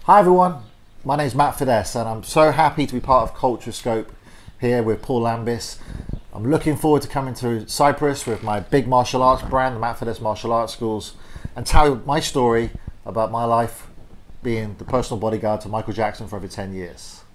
Hi everyone, my name is Mattfiddes and I'm so happy to be part of Culturescope here with Paul Lambis. I'm looking forward to coming to Cyprus with my big martial arts brand, the Mattfiddes-Martial Arts Schools, and tell my story about my life being the personal bodyguard to Michael Jackson for over 10 years.